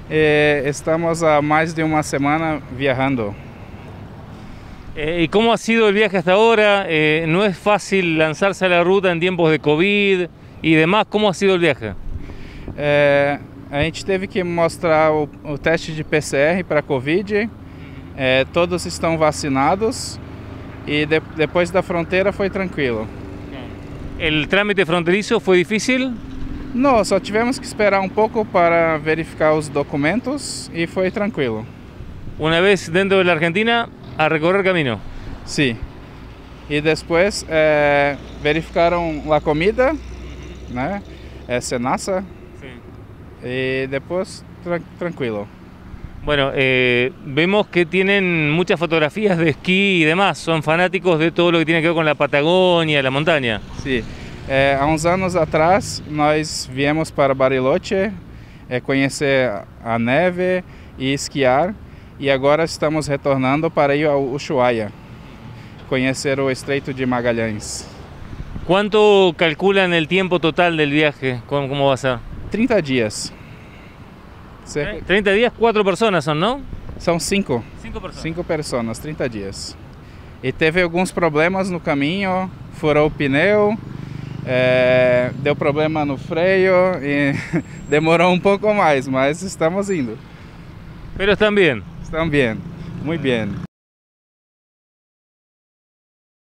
Estamos há mais de uma semana viajando. ¿Y cómo ha sido el viaje hasta ahora? No es fácil lanzarse a la ruta en tiempos de COVID y demás. ¿Cómo ha sido el viaje? A gente teve que mostrar o teste de PCR para Covid. Todos estão vacinados e depois da fronteira foi tranquilo. ¿El trámite fronterizo fue difícil? Não, só tivemos que esperar um pouco para verificar os documentos e foi tranquilo. Una vez dentro de la Argentina, a recorrer camino. Sim. E depois verificaram a comida, né? Senasa. Y después tranquilo. Bueno, vemos que tienen muchas fotografías de esquí y demás. Son fanáticos de todo lo que tiene que ver con la Patagonia, la montaña. Sim. Há uns anos atrás, nós viemos para Bariloche conhecer a neve e esquiar. E agora estamos retornando para ir ao Ushuaia, conhecer o Estreito de Magalhães. ¿Cuánto calculan el tiempo total del viaje? ¿Cómo va a ser? 30 dias. 30 días, 4 personas son, ¿no? São 5. 5 personas. 5 pessoas, 30 dias. E teve alguns problemas no caminho, furou o pneu, deu problema no freio e demorou um pouco mais, mas estamos indo. Pero están bien. Estão bem, muito bem.